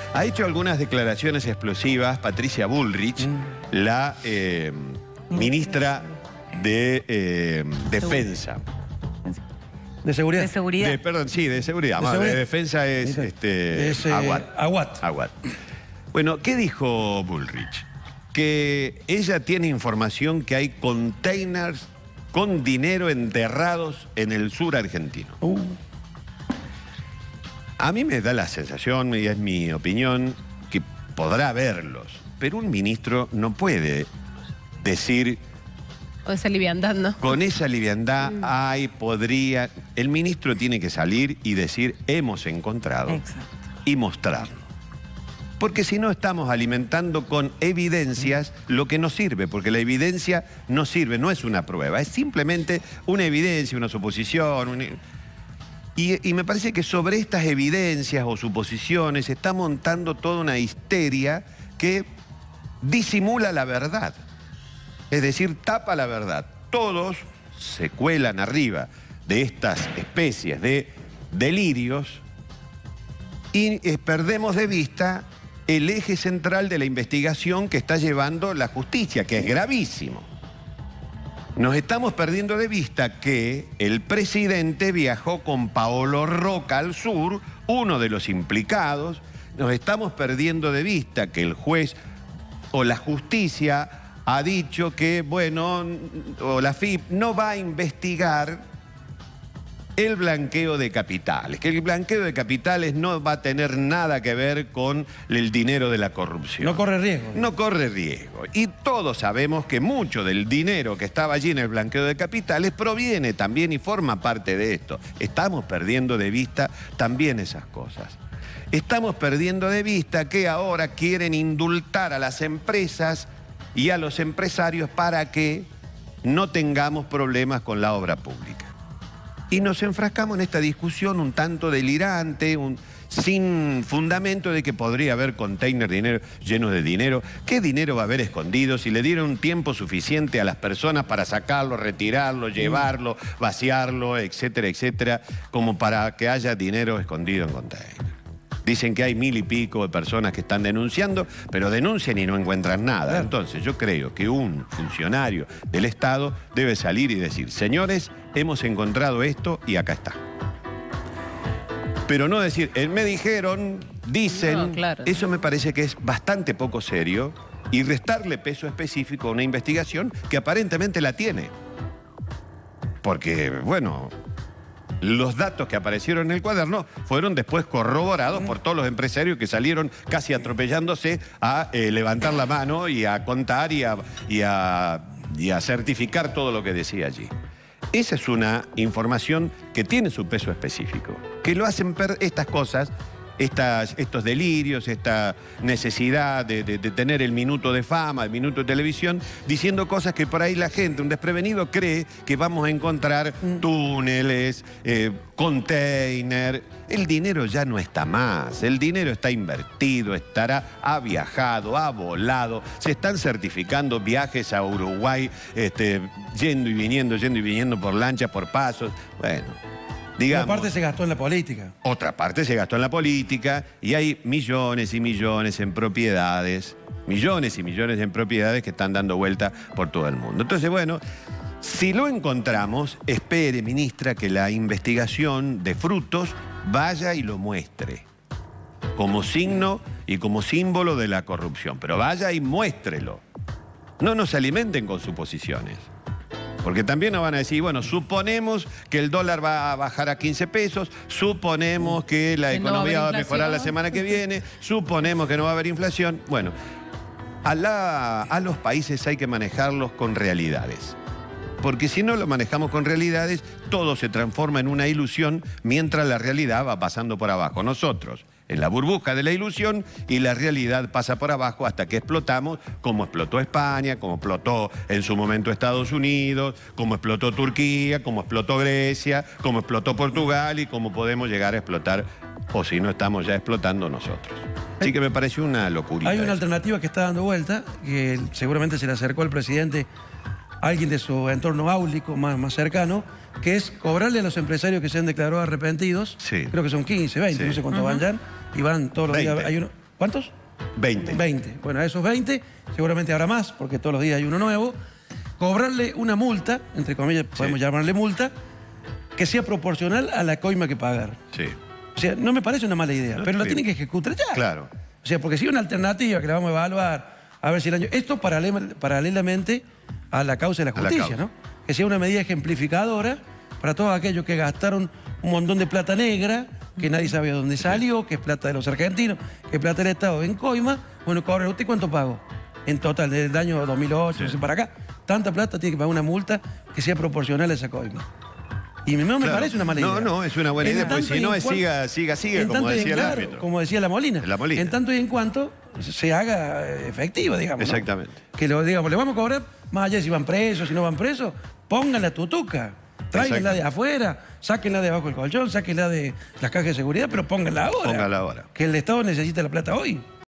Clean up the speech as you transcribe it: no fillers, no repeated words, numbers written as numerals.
Ha hecho algunas declaraciones explosivas Patricia Bullrich, la ministra de Defensa. ¿De seguridad? De seguridad. Perdón, sí, de seguridad. De defensa es Aguad. Bueno, ¿qué dijo Bullrich? Que ella tiene información que hay containers con dinero enterrados en el sur argentino. A mí me da la sensación, y es mi opinión, que podrá verlos, pero un ministro no puede decir... Con esa liviandad, ¿no? Con esa liviandad, podría... El ministro tiene que salir y decir, hemos encontrado. Exacto. Y mostrarlo. Porque si no estamos alimentando con evidencias lo que no sirve, porque la evidencia no sirve, no es una prueba, es simplemente una evidencia, una suposición. Y me parece que sobre estas evidencias o suposiciones se está montando toda una histeria que disimula la verdad. Es decir, tapa la verdad. Todos se cuelan arriba de estas especies de delirios y perdemos de vista el eje central de la investigación que está llevando la justicia, que es gravísimo. Nos estamos perdiendo de vista que el presidente viajó con Paolo Roca al sur, uno de los implicados. Nos estamos perdiendo de vista que el juez o la justicia ha dicho que, bueno, o la FIP no va a investigar el blanqueo de capitales, que el blanqueo de capitales no va a tener nada que ver con el dinero de la corrupción. No corre riesgo. No corre riesgo. Y todos sabemos que mucho del dinero que estaba allí en el blanqueo de capitales proviene también y forma parte de esto. Estamos perdiendo de vista también esas cosas. Estamos perdiendo de vista que ahora quieren indultar a las empresas y a los empresarios para que no tengamos problemas con la obra pública. Y nos enfrascamos en esta discusión un tanto delirante, sin fundamento de que podría haber containers llenos de dinero. ¿Qué dinero va a haber escondido? Si le dieron un tiempo suficiente a las personas para sacarlo, retirarlo, llevarlo, vaciarlo, etcétera, etcétera, como para que haya dinero escondido en containers. Dicen que hay 1000 y pico de personas que están denunciando, pero denuncian y no encuentran nada. Entonces yo creo que un funcionario del Estado debe salir y decir, señores, hemos encontrado esto y acá está. Pero no decir, me dijeron, dicen, no, claro. Eso me parece que es bastante poco serio y restarle peso específico a una investigación que aparentemente la tiene. Porque, bueno... Los datos que aparecieron en el cuaderno fueron después corroborados por todos los empresarios que salieron casi atropellándose a levantar la mano y a contar y a certificar todo lo que decía allí. Esa es una información que tiene su peso específico, que lo hacen estas cosas, estos delirios, esta necesidad de tener el minuto de fama, el minuto de televisión, diciendo cosas que por ahí la gente, un desprevenido, cree que vamos a encontrar túneles, container. El dinero ya no está más, el dinero está invertido, ha viajado, ha volado, se están certificando viajes a Uruguay, yendo y viniendo por lanchas, por pasos, bueno... Digamos, otra parte se gastó en la política. Otra parte se gastó en la política y hay millones y millones en propiedades, que están dando vuelta por todo el mundo. Entonces, bueno, si lo encontramos, espere, ministra, que la investigación de Frutos vaya y lo muestre como signo y como símbolo de la corrupción. Pero vaya y muéstrelo. No nos alimenten con suposiciones. Porque también nos van a decir, bueno, suponemos que el dólar va a bajar a 15 pesos, suponemos que la economía va a mejorar la semana que viene, suponemos que no va a haber inflación. Bueno, a los países hay que manejarlos con realidades. Porque si no lo manejamos con realidades, todo se transforma en una ilusión mientras la realidad va pasando por abajo. Nosotros, en la burbuja de la ilusión, y la realidad pasa por abajo hasta que explotamos, como explotó España, como explotó en su momento Estados Unidos, como explotó Turquía, como explotó Grecia, como explotó Portugal y como podemos llegar a explotar, o si no estamos ya explotando nosotros. Así que me pareció una locura. Hay una alternativa que está dando vuelta, que seguramente se le acercó al presidente alguien de su entorno áulico más cercano, que es cobrarle a los empresarios que se han declarado arrepentidos, sí. Creo que son 15, 20, sí. No sé cuántos van ya, y van todos los días. ¿Cuántos? 20. 20. Bueno, a esos 20 seguramente habrá más, porque todos los días hay uno nuevo. Cobrarle una multa, entre comillas podemos llamarle multa, que sea proporcional a la coima que pagar. Sí. O sea, no me parece una mala idea, No, pero la tienen que ejecutar ya. Claro. O sea, porque si hay una alternativa que la vamos a evaluar, a ver si el año... Esto paralelamente a la causa de la justicia, ¿no? Que sea una medida ejemplificadora para todos aquellos que gastaron un montón de plata negra, que nadie sabe de dónde salió, que es plata de los argentinos, que es plata del Estado en coima. Bueno, cobra, ¿usted cuánto pagó? En total, desde el año 2008, no sé, para acá. Tanta plata tiene que pagar una multa que sea proporcional a esa coima. Y no me parece una mala idea. No, es una buena idea, porque si no es siga, como decía el árbitro. Como decía la Molina. La Molina. En tanto y en cuanto se haga efectiva, digamos. Exactamente. ¿No? Que lo digamos, le vamos a cobrar, más allá de si van presos, si no van presos, pónganla a tutuca. Tráiganla de afuera, sáquenla de abajo del colchón, sáquenla de las cajas de seguridad, pero pónganla ahora. Pónganla ahora. Que el Estado necesita la plata hoy.